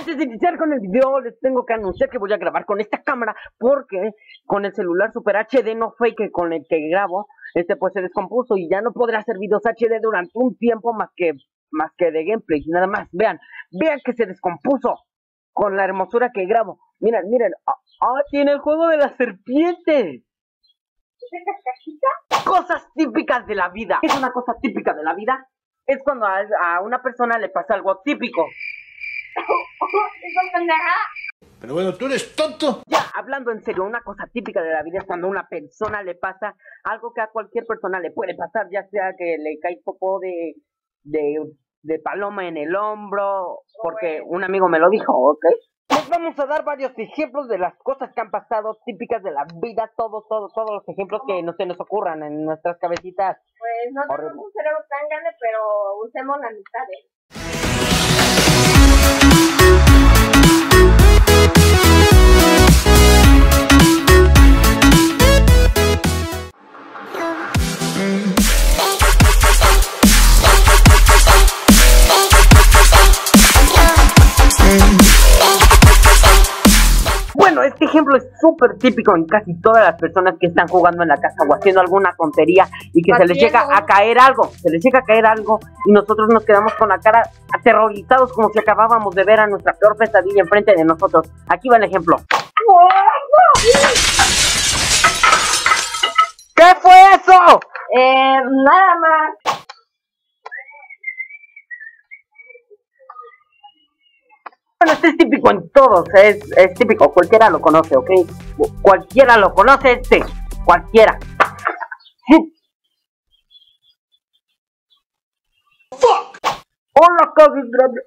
Antes de iniciar con el video, les tengo que anunciar que voy a grabar con esta cámara porque con el celular Super HD no fake con el que grabo, pues se descompuso y ya no podré hacer videos HD durante un tiempo más que de gameplay. Nada más, vean que se descompuso con la hermosura que grabo. Miren, tiene el juego de la serpiente. Cosas típicas de la vida. ¿Qué es una cosa típica de la vida? Es cuando a una persona le pasa algo típico. Pero bueno, tú eres tonto. Ya, hablando en serio, una cosa típica de la vida es cuando a una persona le pasa algo que a cualquier persona le puede pasar, ya sea que le cae popó de paloma en el hombro, porque un amigo me lo dijo, ¿ok? Les vamos a dar varios ejemplos de las cosas que han pasado típicas de la vida, todos los ejemplos que no se nos ocurran en nuestras cabecitas. Pues no tenemos un cerebro tan grande, pero usemos la mitad, Bueno, este ejemplo es súper típico en casi todas las personas que están jugando en la casa o haciendo alguna tontería y que se les llega a caer algo, y nosotros nos quedamos con la cara aterrorizados como si acabábamos de ver a nuestra peor pesadilla enfrente de nosotros. Aquí va el ejemplo. ¿Qué fue eso? Nada más. Bueno, este es típico en todos, es típico, cualquiera lo conoce, ¿ok? Cualquiera lo conoce, cualquiera. ¡Fuck! ¡Hola, casi grande!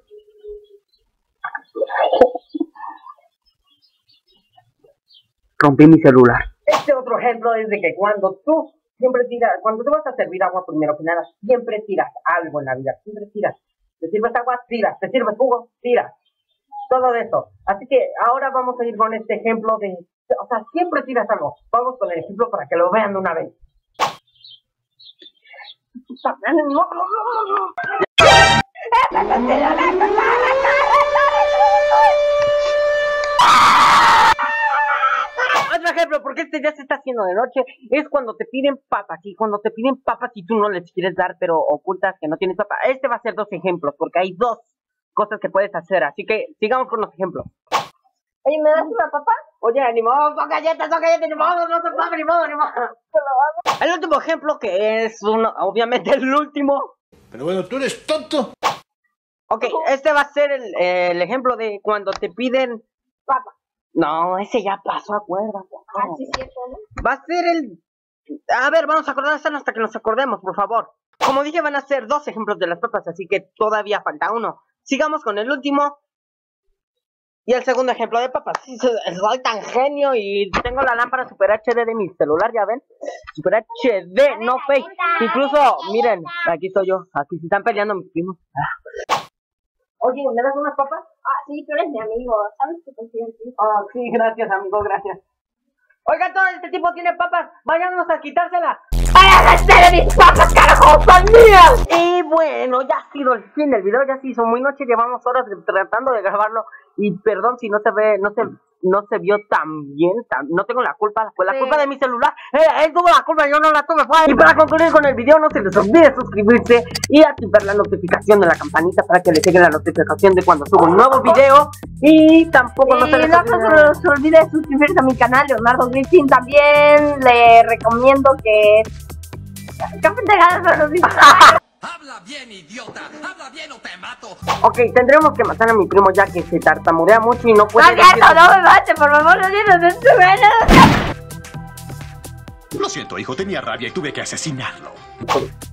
Rompí mi celular. Este otro ejemplo es de que cuando tú vas a servir agua primero que nada, siempre tiras algo en la vida, siempre tiras. Te sirves agua, tiras, te sirves jugo, tiras. Todo eso. Así que ahora vamos a ir con este ejemplo de... O sea, siempre tiras algo. Vamos con el ejemplo para que lo vean de una vez. Otro ejemplo, porque este ya se está haciendo de noche, es cuando te piden papas. Y cuando te piden papas y tú no les quieres dar, pero ocultas que no tienes papa. Este va a ser dos ejemplos, porque hay dos cosas que puedes hacer, así que sigamos con los ejemplos. Oye, ¿me das una papa? Oye, ni modo, son galletas, ni modo, no son papas, ni modo. El último ejemplo, que es obviamente el último. Pero bueno, tú eres tonto. Ok, este va a ser el ejemplo de cuando te piden Papa. No, ese ya pasó, acuérdate. Sí, cierto, ¿no? Va a ser A ver, vamos a acordarnos hasta que nos acordemos, por favor. Como dije, van a ser dos ejemplos de las papas, así que todavía falta uno. Sigamos con el último y el segundo ejemplo de papas. Sí, soy tan genio y tengo la lámpara Super HD de mi celular, ya ven. Super HD, no fake. Incluso, miren, aquí estoy yo. Aquí se están peleando mis primos. Oye, ¿me das unas papas? Ah, sí, tú eres mi amigo. ¿Sabes que confío en ti? Ah, sí, gracias, amigo, gracias. Oigan, todo este tipo tiene papas. Váyanos a quitárselas. ¡Váyanse de mis papas, carajo! ¡Son mías! Y bueno, ya ha sido el fin del video, ya se hizo muy noche, llevamos horas tratando de grabarlo. Y perdón si no se vio tan bien, no tengo la culpa, fue la culpa de mi celular. Él tuvo la culpa, yo no la tuve. Y para concluir con el video, no se les olvide suscribirse y activar la notificación de la campanita para que les llegue la notificación de cuando subo un nuevo video. Y tampoco no se les olvide suscribirse a mi canal, Leonardo Griffin. También le recomiendo que... Habla bien, idiota. Habla bien o te mato. Ok, tendremos que matar a mi primo ya que se tartamudea mucho y no puede decir... No me mate, por favor, no tienes Lo siento, hijo, tenía rabia y tuve que asesinarlo.